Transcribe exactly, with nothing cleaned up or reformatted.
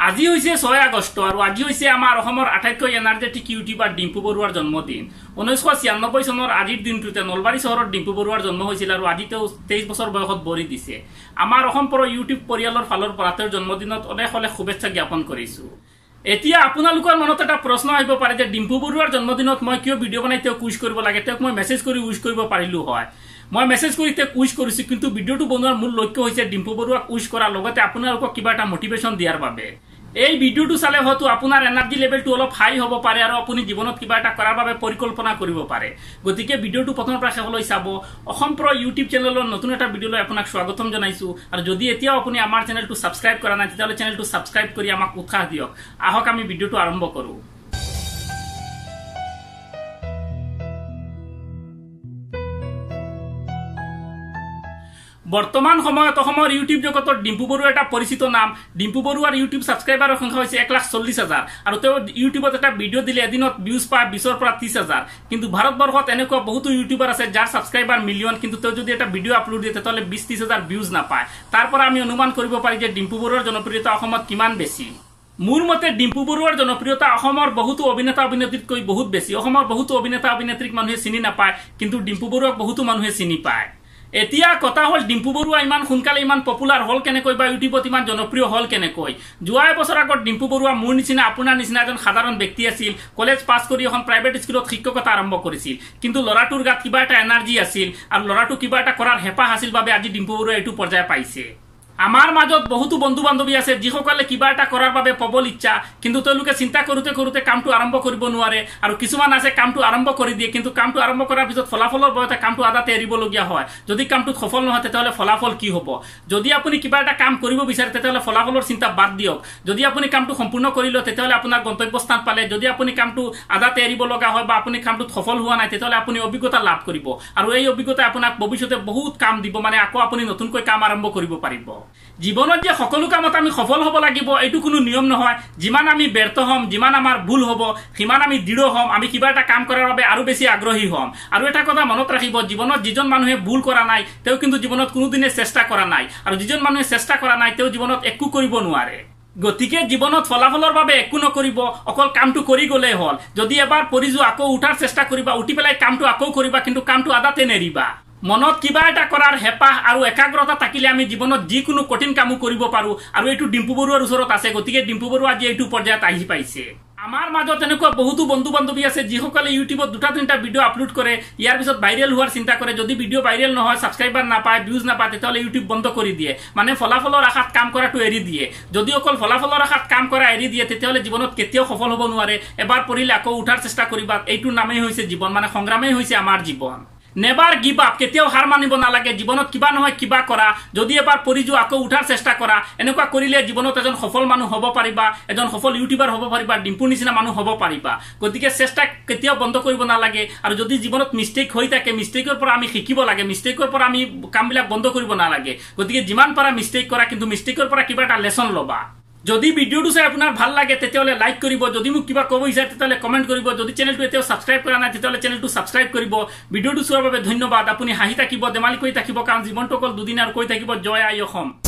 আজি হইছে ছয় আগষ্ট আৰু আজি হইছে আমাৰ অসমৰ আটাইতকৈ এনাৰ্জেটিক ইউটিউবাৰ ডিম্পু বৰুৱাৰ জন্মদিন। ঊনৈশ ছিয়ানব্বৈ চনৰ আজিৰ দিনটোতে নলবাৰী চহৰত ডিম্পু বৰুৱাৰ জন্ম হৈছিল আৰু আজি তেওঁ তেইছ বছৰ বয়সত বৰি দিছে। আমাৰ অসম পৰ ইউটিউব পৰিয়ালৰ ফালৰ পৰা তেওঁৰ জন্মদিনত অনেক অনেক শুভেচ্ছা জ্ঞাপন কৰিছো। এতিয়া আপোনালোকৰ মনত এটা প্ৰশ্ন আহিব পাৰে যে ডিম্পু বৰুৱাৰ জন্মদিনত মই কিয় ভিডিঅ' বনাই তেওঁক উইশ কৰিব লাগে, তেওঁক মই মেছেজ কৰি উইশ কৰিব পাৰিলো হয়। মই মেছেজ কৰি তেওঁক উইশ কৰিছো, কিন্তু ভিডিঅ'টো বনোৱাৰ মূল লক্ষ্য হৈছে ডিম্পু বৰুৱাক উইশ কৰাৰ লগতে আপোনালোকক কিবা এটা মটিভেশ্যন দিয়াৰ বাবে। এই ভিডিঅ'টো চালে হয়তো আপোনাৰ এনাৰ্জি লেভেলটো অলপ হাই হ'ব পাৰে আৰু আপুনি জীৱনত কিবা এটা কৰাৰ বাবে পৰিকল্পনা কৰিব পাৰে। গতিকে ভিডিঅ'টো প্ৰথমৰ পৰা শেষলৈ চাব। অসম প্ৰ ইউটিউব চেনেলৰ নতুন এটা ভিডিঅ'লৈ আপোনাক স্বাগতম জনাইছো। আৰু যদি এতিয়াও আপুনি আমাৰ চেনেলটো ছাবস্ক্ৰাইব কৰা নাই তেতিয়াহ'লে চেনেলটো ছাবস্ক্ৰাইব কৰি আমাক উৎসাহ দিয়ক। আহক আমি ভিডিঅ'টো আৰম্ভ কৰোঁ। বৰ্তমান সময়ত অসমৰ ইউটিউব জগতৰ ডিম্পু বৰুৱা এটা পৰিচিত নাম। ডিম্পু বৰুৱাৰ ইউটিউব ছাবস্ক্ৰাইবাৰৰ সংখ্যা হৈছে এক লাখ চল্লিছ হাজাৰ আৰু তেওঁ ইউটিউবত এটা ভিডিঅ' দিলে এদিনত ভিউজ পায় বিছৰ পৰা ত্ৰিছ হাজাৰ। কিন্তু ভাৰতবৰ্ষত এনেকুৱা বহুতো ইউটিউবাৰ আছে যাৰ ছাবস্ক্ৰাইবাৰ মিলিয়ন, কিন্তু তেওঁ যদি এটা ভিডিঅ' আপলোড দিয়ে তেতিয়াহ'লে বিছ ত্ৰিছ হাজাৰ ভিউজ নাপায়। তাৰ পৰা আমি অনুমান কৰিব পাৰি যে ডিম্পু বৰুৱাৰ জনপ্ৰিয়তা অসমত কিমান বেছি। মোৰ মতে ডিম্পু বৰুৱাৰ জনপ্ৰিয়তা অসমৰ বহুতো অভিনেতা অভিনেত্ৰীতকৈ বহুত বেছি। অসমৰ বহুতো অভিনেতা অভিনেত্ৰীক মানুহে চিনি নাপায়, কিন্তু ডিম্পু বৰুৱাক বহুতো মানুহে চিনি পায়। এতিয়া কথা হ'ল ডিম্পু বৰুৱা ইমান সোনকালে ইমান পপুলাৰ হ'ল কেনেকৈ বা ইউটিউবত ইমান জনপ্ৰিয় হ'ল কেনেকৈ। যোৱা এবছৰ আগত ডিম্পু বৰুৱা মোৰ নিচিনা আপোনাৰ নিচিনা এজন সাধাৰণ ব্যক্তি আছিল। কলেজ পাছ কৰি এখন প্ৰাইভেট স্কুলত শিক্ষকতা আৰম্ভ কৰিছিল, কিন্তু ল'ৰাটোৰ গাত কিবা এটা এনাৰ্জি আছিল আৰু ল'ৰাটো কিবা এটা কৰাৰ হেঁপাহ আছিল বাবে আজি ডিম্পু বৰুৱা এইটো পৰ্যায় পাইছে। আমাৰ মাজত বহুতো বন্ধু বান্ধৱী আছে যিসকলে কিবা এটা কৰাৰ বাবে প্ৰবল ইচ্ছা, কিন্তু তেওঁলোকে চিন্তা কৰোঁতে কৰোঁতে কামটো আৰম্ভ কৰিব নোৱাৰে। আৰু কিছুমান আছে কামটো আৰম্ভ কৰি দিয়ে, কিন্তু কামটো আৰম্ভ কৰাৰ পিছত ফলাফলৰ বয়তে কামটো আধাতে এৰিবলগীয়া হয়। যদি কামটোত সফল নহয় তেতিয়াহ'লে ফলাফল কি হ'ব। যদি আপুনি কিবা এটা কাম কৰিব বিচাৰে তেতিয়াহ'লে ফলাফলৰ চিন্তা বাদ দিয়ক। যদি আপুনি কামটো সম্পূৰ্ণ কৰিলে তেতিয়াহ'লে আপোনাৰ গন্তব্যস্থান পালে। যদি আপুনি কামটো আধাতে এৰিব লগা হয় বা আপুনি কামটোত সফল হোৱা নাই তেতিয়াহ'লে আপুনি অভিজ্ঞতা লাভ কৰিব, আৰু এই অভিজ্ঞতাই আপোনাক ভৱিষ্যতে বহুত কাম দিব, মানে আকৌ আপুনি নতুনকৈ কাম আৰম্ভ কৰিব পাৰিব। জীৱনত যে সকলো কামত আমি সফল হ'ব লাগিব এইটো কোনো নিয়ম নহয়। যিমান আমি ব্যৰ্থ হ'ম, যিমান আমাৰ ভুল হ'ব, সিমান আমি দৃঢ় হ'ম, আমি কিবা এটা কাম কৰাৰ বাবে আৰু বেছি আগ্ৰহী হ'ম। আৰু এটা কথা মনত ৰাখিব, জীৱনত যিজন মানুহে ভুল কৰা নাই তেওঁ কিন্তু জীৱনত কোনোদিনে চেষ্টা কৰা নাই, আৰু যিজন মানুহে চেষ্টা কৰা নাই তেওঁ জীৱনত একো কৰিব নোৱাৰে। গতিকে জীৱনত ফলাফলৰ বাবে একো নকৰিব, অকল কামটো কৰি গ'লেই হ'ল। যদি এবাৰ পৰি যোৱা আকৌ উঠাৰ চেষ্টা কৰিবা, উঠি পেলাই কামটো আকৌ কৰিবা, কিন্তু কামটো আধাতে নেৰিবা। মনত কিবা এটা কৰাৰ হেঁপাহ আৰু একাগ্ৰতা থাকিলে আমি জীৱনত যিকোনো কঠিন কামো কৰিব পাৰোঁ, আৰু এইটো ডিম্পু বৰুৱাৰ ওচৰত আছে। গতিকে ডিম্পু বৰুৱা আজি এইটো পৰ্যায়ত আহি পাইছে। আমাৰ মাজত এনেকুৱা বহুতো বন্ধু বান্ধৱী আছে যিসকলে ইউটিউবত দুটা তিনিটা ভিডিঅ' আপলোড কৰে, ইয়াৰ পিছত ভাইৰেল হোৱাৰ চিন্তা কৰে। যদি ভিডিঅ' ভাইৰেল নহয়, ছাবস্ক্ৰাইবাৰ নাপায়, ভিউজ নাপায়, তেতিয়াহ'লে ইউটিউব বন্ধ কৰি দিয়ে, মানে ফলাফলৰ আশাত কাম কৰাটো এৰি দিয়ে। যদি অকল ফলাফলৰ আশাত কাম কৰা এৰি দিয়ে তেতিয়াহ'লে জীৱনত কেতিয়াও সফল হ'ব নোৱাৰে। এবাৰ পৰিলে আকৌ উঠাৰ চেষ্টা কৰিবা। এইটোৰ নামেই হৈছে জীৱন, মানে সংগ্ৰামেই হৈছে আমাৰ জীৱন। নেভাৰ গিভ আপ, কেতিয়াও হাৰ মানিব নালাগে। জীৱনত কিবা নহয় কিবা কৰা, যদি এবাৰ পৰি যোৱা আকৌ উঠাৰ চেষ্টা কৰা। এনেকুৱা কৰিলে জীৱনত এজন সফল মানুহ হ'ব পাৰিবা, এজন সফল ইউটিউবাৰ হ'ব পাৰিবা, ডিম্পুৰ নিচিনা মানুহ হ'ব পাৰিবা। গতিকে চেষ্টা কেতিয়াও বন্ধ কৰিব নালাগে। আৰু যদি জীৱনত মিষ্টেক হৈ থাকে, মিষ্টেকৰ পৰা আমি শিকিব লাগে, মিষ্টেকৰ পৰা আমি কামবিলাক বন্ধ কৰিব নালাগে। গতিকে যিমান পাৰা মিষ্টেক কৰা, কিন্তু মিষ্টেকৰ পৰা কিবা এটা লেচন ল'বা। যদি ভিডিঅ'টো চাই আপোনাৰ ভাল লাগে তেতিয়াহ'লে লাইক কৰিব। যদি মোক কিবা ক'ব বিচাৰে তেতিয়াহ'লে কমেণ্ট কৰিব। যদি চেনেলটো এতিয়াও ছাবস্ক্ৰাইব কৰা নাই তেতিয়াহ'লে চেনেলটো ছাবস্ক্ৰাইব কৰিব। ভিডিঅ'টো চোৱাৰ বাবে ধন্যবাদ। আপুনি হাঁহি থাকিব, ধেমালি কৰি থাকিব, কাৰণ জীৱনটো অকল দুদিন আৰু কৈ থাকিব জয় আই অসম।